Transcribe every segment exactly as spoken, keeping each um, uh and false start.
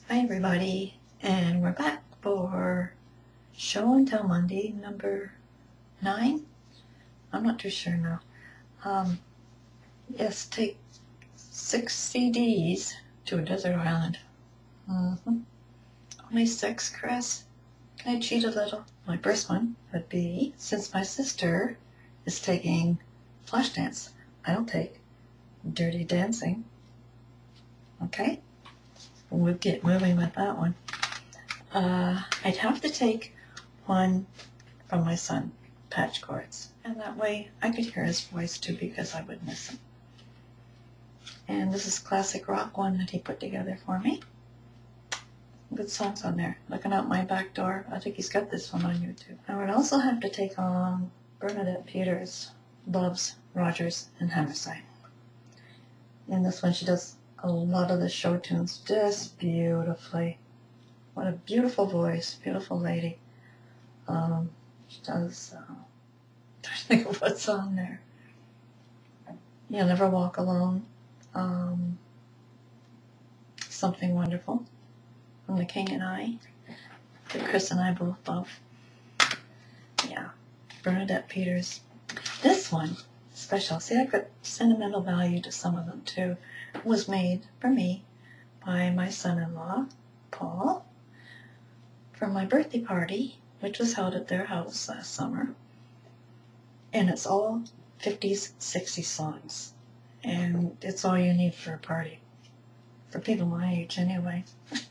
Hi everybody, and we're back for Show and Tell Monday number nine. I'm not too sure now. Um, yes, take six C Ds to a desert island. Mm-hmm. Only six, Chris? Can I cheat a little? My first one would be, since my sister is taking Flashdance, I'll take Dirty Dancing. Okay? We'll get moving with that one. Uh, I'd have to take one from my son, Patch Chords. And that way I could hear his voice too, because I would miss him. And this is classic rock one that he put together for me. Good songs on there. Looking out my back door. I think he's got this one on YouTube. I would also have to take on Bernadette Peters, Loves, Rogers, and Hammerstein. In this one she does a lot of the show tunes just beautifully. What a beautiful voice, beautiful lady. Um, she does, uh, I'm trying to think of what's on there. You'll Never Walk Alone. Um, Something Wonderful from The King and I, that Chris and I both love. Yeah, Bernadette Peters. This one, special. See, I've got sentimental value to some of them too. Was made for me by my son-in-law, Paul, for my birthday party, which was held at their house last summer. And it's all fifties, sixties songs. And it's all you need for a party. For people my age, anyway.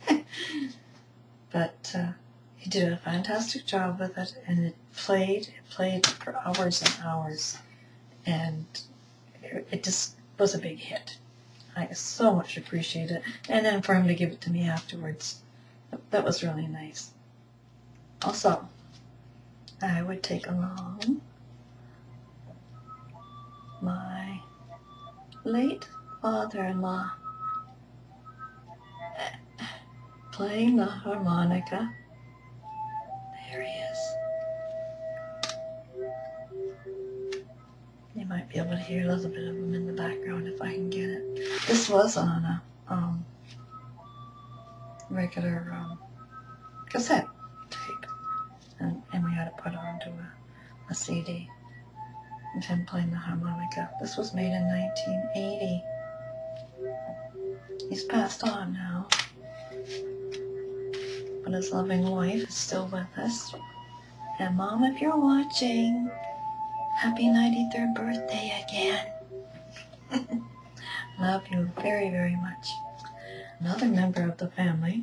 But uh, he did a fantastic job with it, and it played, it played for hours and hours. And it, it just was a big hit. I so much appreciate it. And then for him to give it to me afterwards, that was really nice. Also, I would take along my late father-in-law playing the harmonica. There he is. You might be able to hear a little bit of him in the background if I can get it. This was on a um, regular um, cassette tape, and, and we had it put onto a, a C D of him playing the harmonica. This was made in nineteen eighty. He's passed on now, but his loving wife is still with us. And Mom, if you're watching, happy ninety-third birthday again. Love you very, very much. Another member of the family.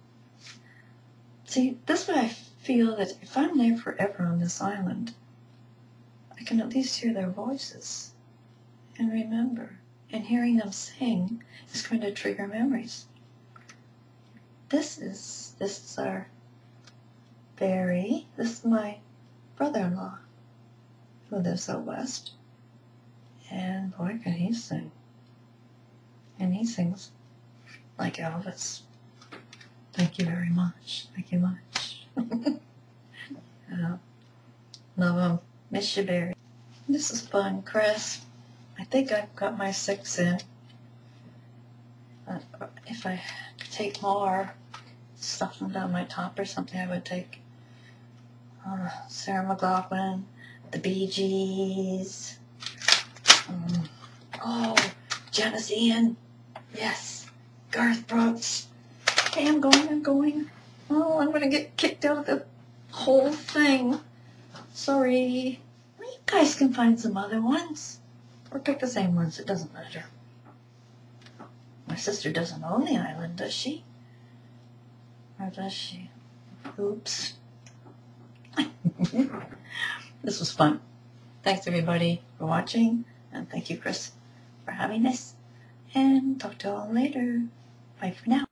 See, this way I feel that if I'm there forever on this island, I can at least hear their voices and remember. And hearing them sing is going to trigger memories. This is, this is our Barry. This is my brother-in-law who lives out west. And boy, can he sing. And he sings like Elvis. Thank you very much. Thank you much. uh, love him. Miss you, Barry. This is fun, Chris. I think I've got my six in. Uh, if I could take more, stuff them down my top or something, I would take uh, Sarah McLachlan, the Bee Gees. Um, oh, Janis Ian. Yes. Garth Brooks. Okay, I'm going, I'm going. Oh, I'm going to get kicked out of the whole thing. Sorry. Well, you guys can find some other ones. Or pick the same ones, it doesn't matter. My sister doesn't own the island, does she? Or does she? Oops. This was fun. Thanks everybody for watching, and thank you, Chris, for having this. And talk to you all later. Bye for now.